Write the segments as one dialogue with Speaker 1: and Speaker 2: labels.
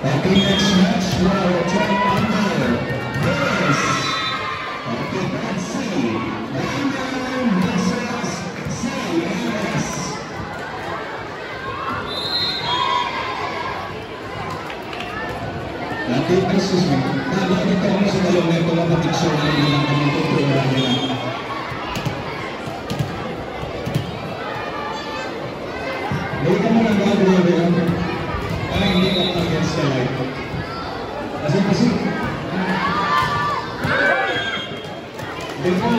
Speaker 1: Okay, next match, we'll take under this. Okay, let's see. Random versus CNS. Okay, excuse me. Bakit ka mo sa dalawang ito lang patikso na hindi lang kami tutulungan nila? Hindi ka mo lang gagawin nila. Parang hindi ka mo against the light. Kasi, hindi ka mo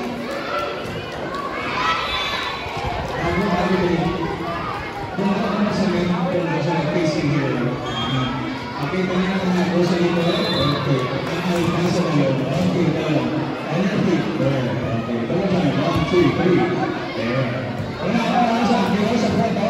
Speaker 1: kung ano sa main, kung sa facing here. Okay, kanina kung ako sa ito, okay. Ay, nasa na yun. Okay, down. Energy. There. Okay. Double time. 1, 2, 3. There. Wala ka na sa akin. Sa photo.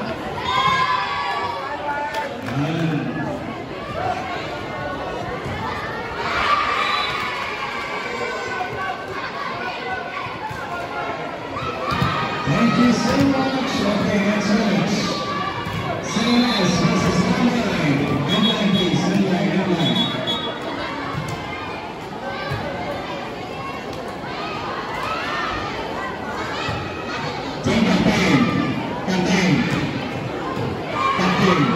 Speaker 1: Thank you so much. Okay, next match. CNS versus Landline. Landline, please. Landline. Team Captain. Captain. Captain.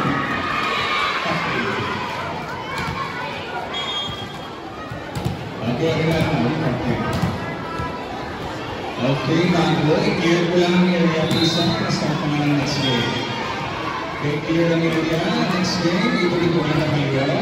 Speaker 1: Okay, Captain. Okay, bago, i-clear ko lang ang area please na start naman ang next game. Okay, clear ang area, next game, ito ko na kayo.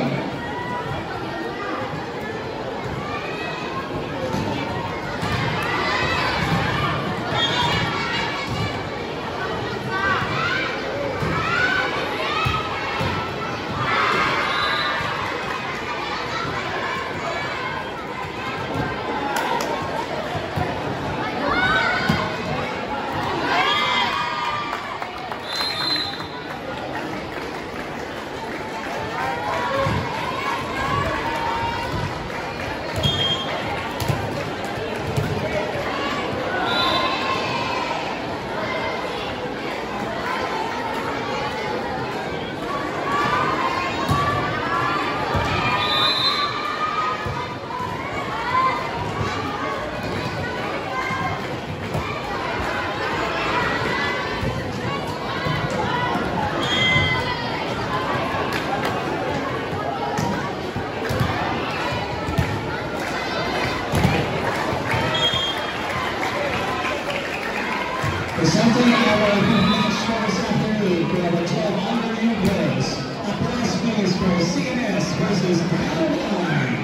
Speaker 1: Presenting our match for this afternoon, we have a 12 under girls. A prize place for CNS versus Landline.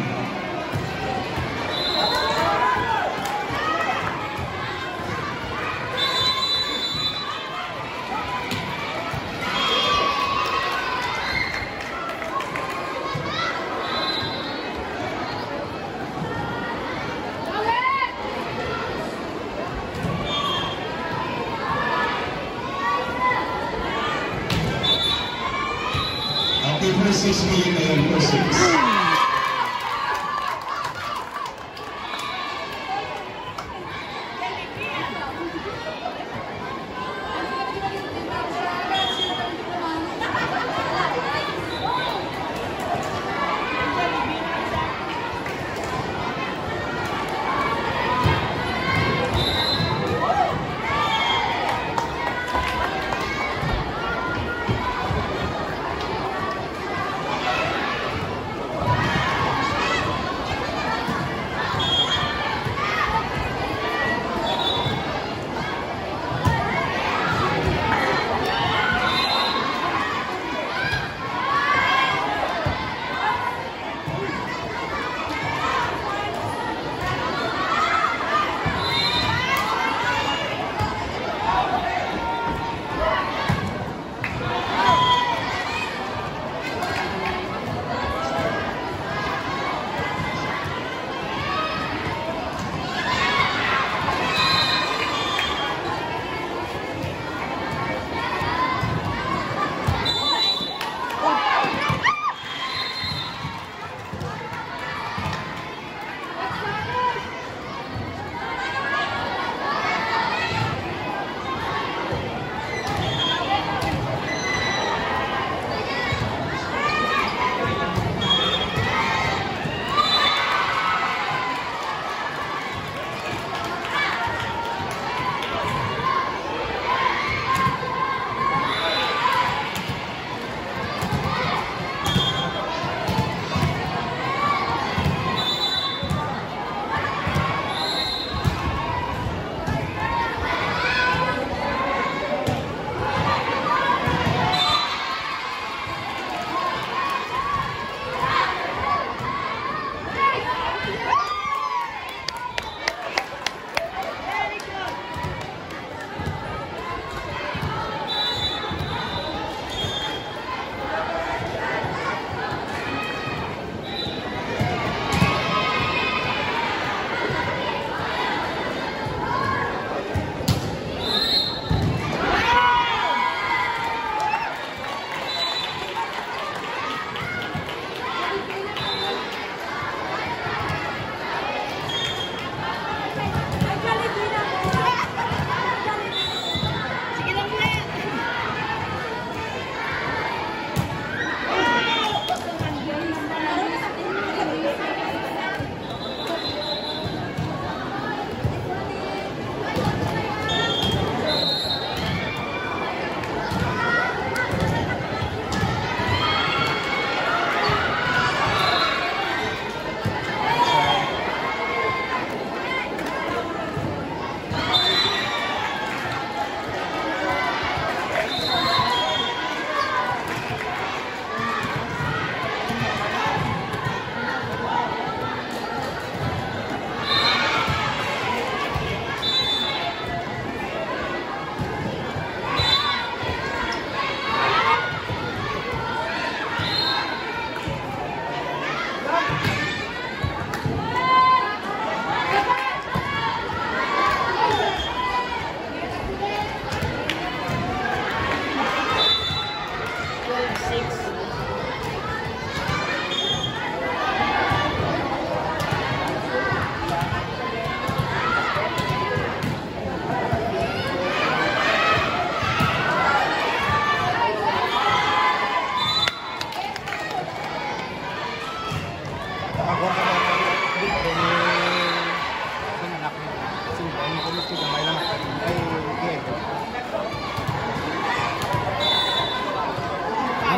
Speaker 1: For 6 million for 6.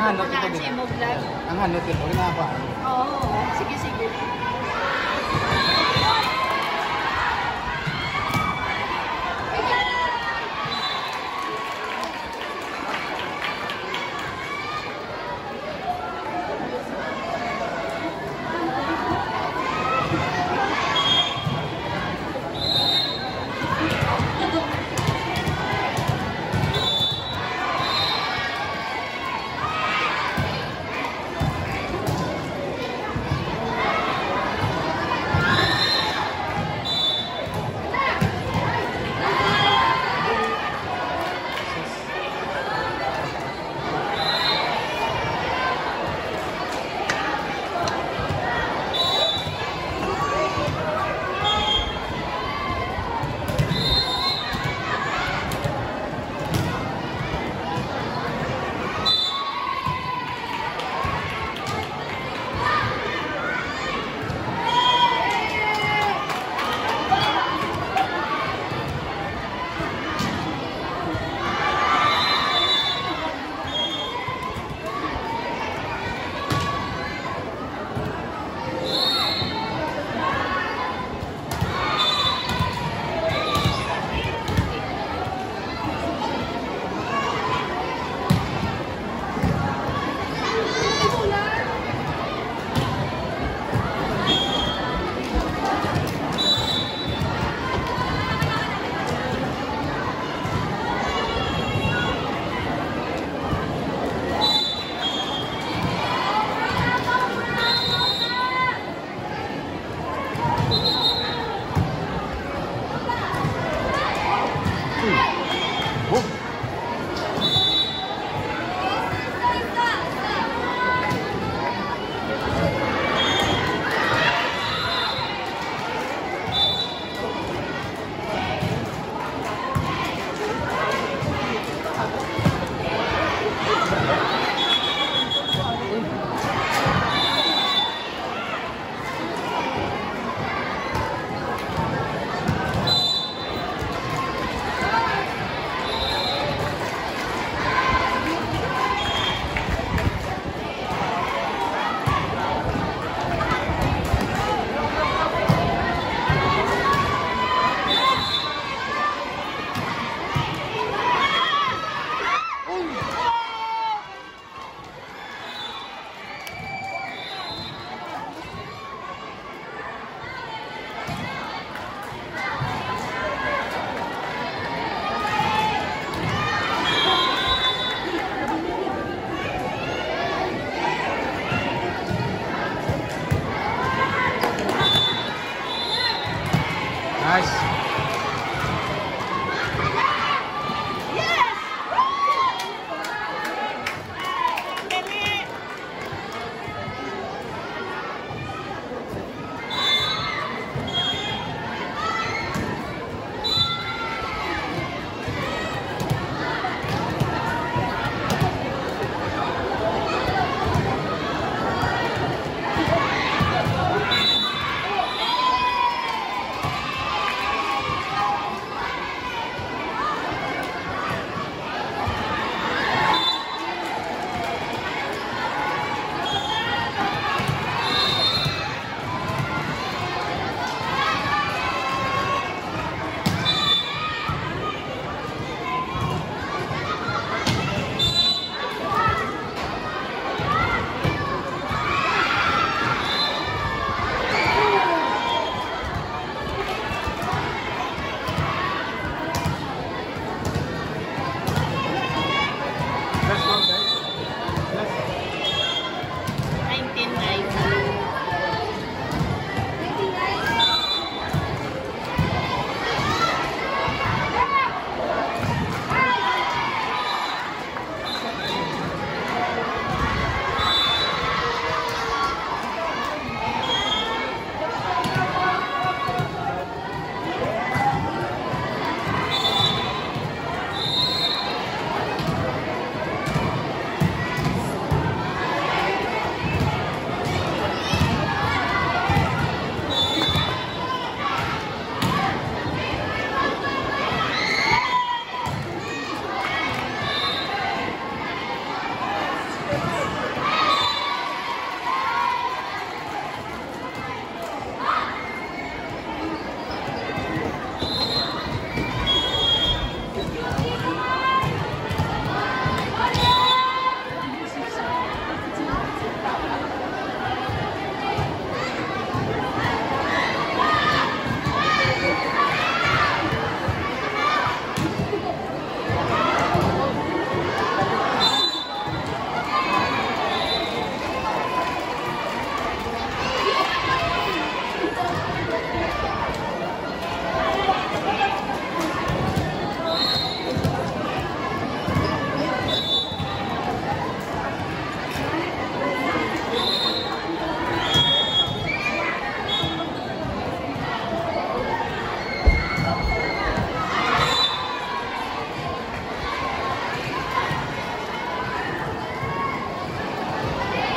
Speaker 2: hanot ito din.
Speaker 3: mo vlog.
Speaker 2: Ang hanot ito, ina pa.
Speaker 3: Oo, sige, sige.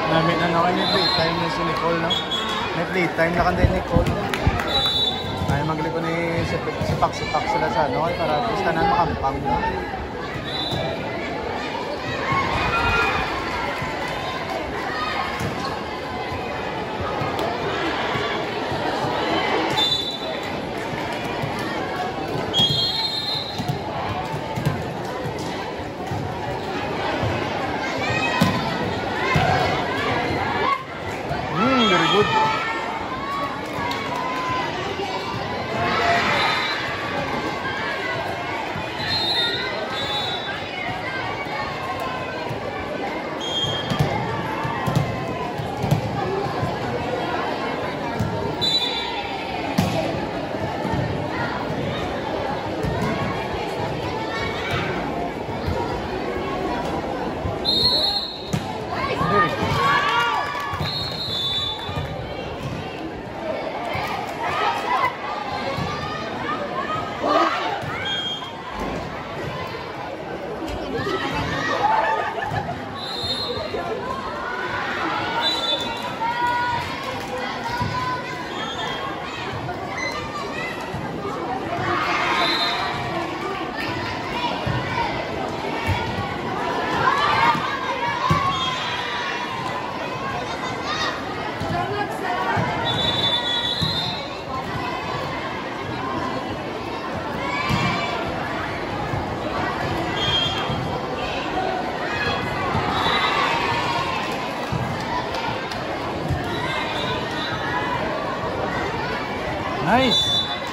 Speaker 2: Namin na ako may playtime ni si Nicole, no? May playtime na kanda Nicole. Ay magliko ni sipak-sipak sila sa ano, para at least tanan makampang, no? Very good. Very good. Nice.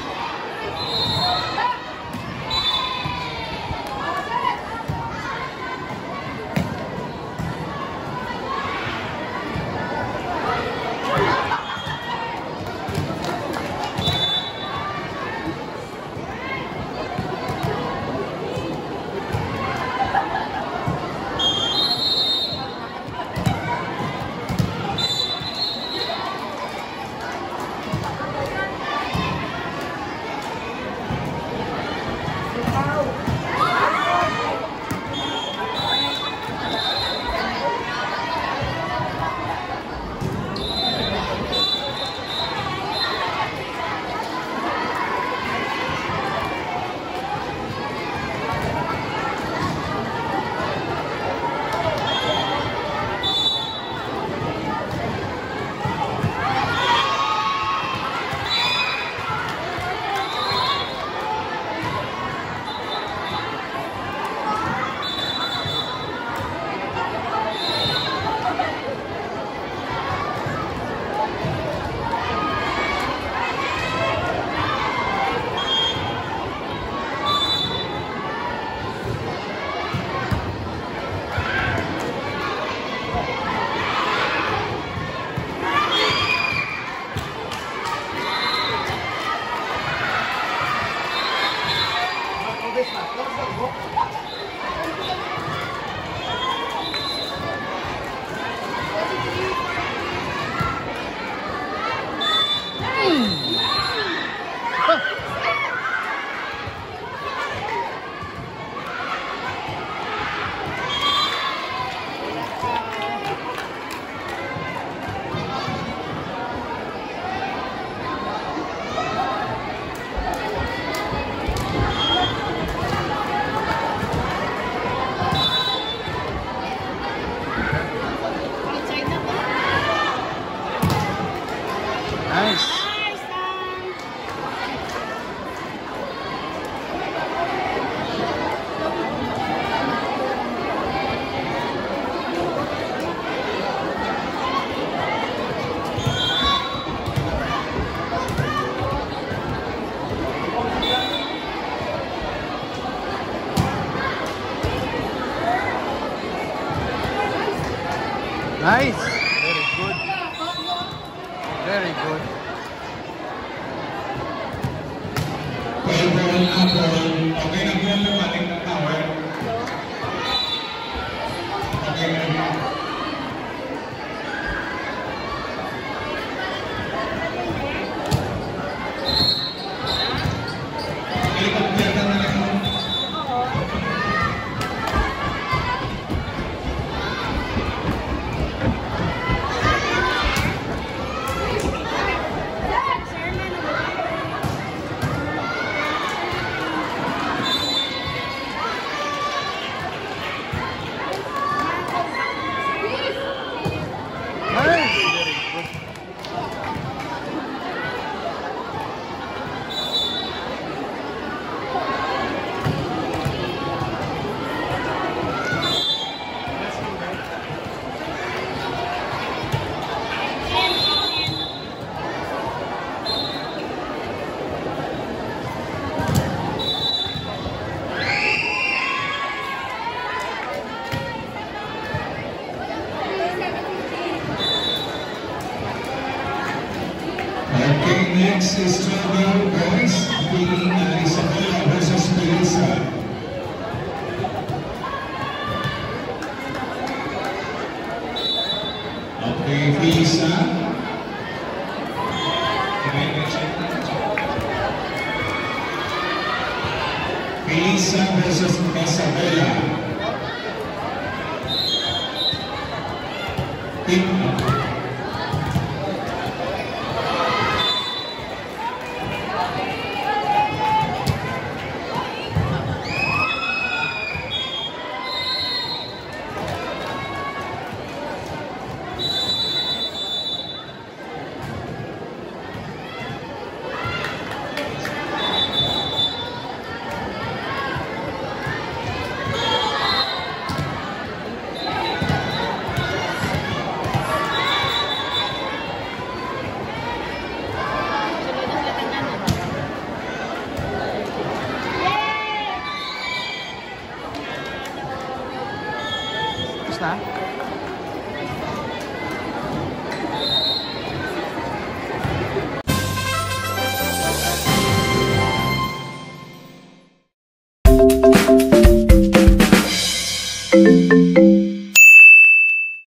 Speaker 2: Nice. Very good. Very good.
Speaker 1: Okay na po yung pating ng power. Okay na. Next is 12-year boys, beating Isabela versus Melissa. Okay, Melissa. Melissa versus Isabela. Team up.
Speaker 2: Tapos na?